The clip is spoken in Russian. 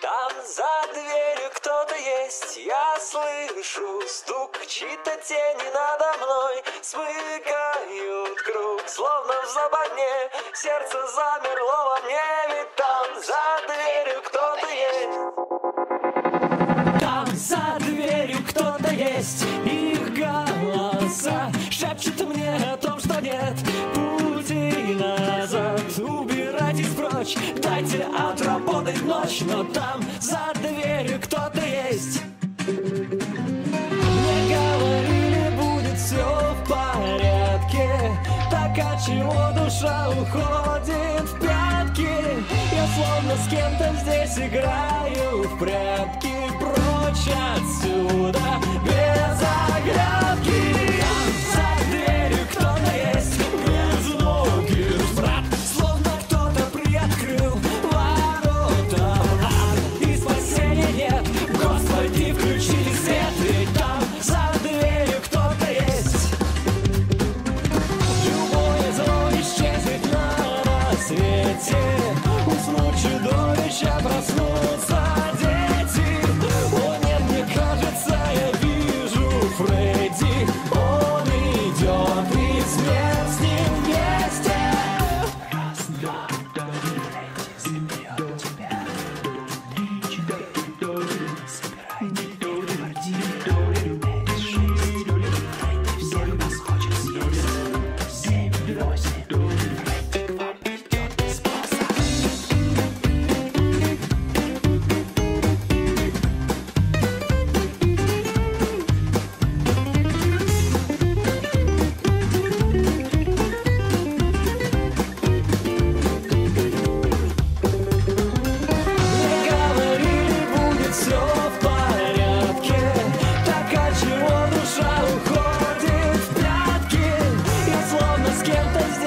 Там за дверью кто-то есть, я слышу стук, чьи-то тени надо мной смыкают круг, словно в западне, сердце замерло во мне, ведь там за дверью кто-то есть. Там за дверью кто-то есть, их голоса шепчут мне о том, что нет пути назад. Убирайтесь прочь, дайте отработать ночь, но там за дверью кто-то есть. Мне говорили, будет все в порядке, так отчего душа уходит в пятки? Я словно с кем-то здесь играю в прятки, прочь отсюда без оглядки. Там за дверью кто-то есть, без ноги брат, словно кто-то приоткрыл ворота в ад, и спасения нет. Господи, включи свет, ведь там за дверью кто-то есть. Любое зло исчезнет на рассвете, уснуть чудовища, проснутся дети. О нет, мне кажется, я вижу Фредди, он идет, и смерть с ним вместе. Раз, два, Фредди заберет тебя. 3, 4, собирайте квартиру. 5, 6, Фредди всех нас хочет съесть. 7, 8, Фредди к вам идет из босса. Мне говорили, будет все в порядке, так отчего душа уходит в пятки? Я словно с кем-то